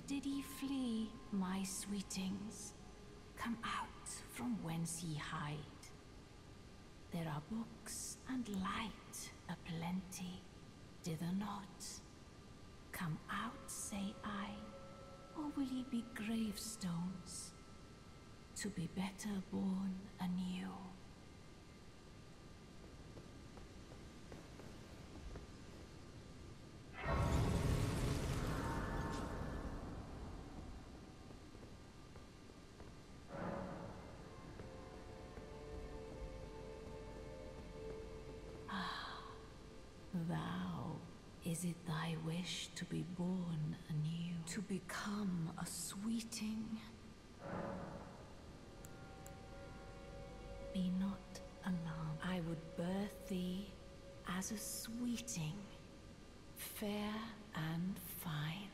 did ye flee, my sweetings? Come out from whence ye hide. There are books and light aplenty, dither not. Come out, say I, or will ye be gravestones, to be better born anew? Thou, is it thy wish to be born anew, to become a sweeting? Be not alarmed. I would birth thee as a sweeting, fair and fine.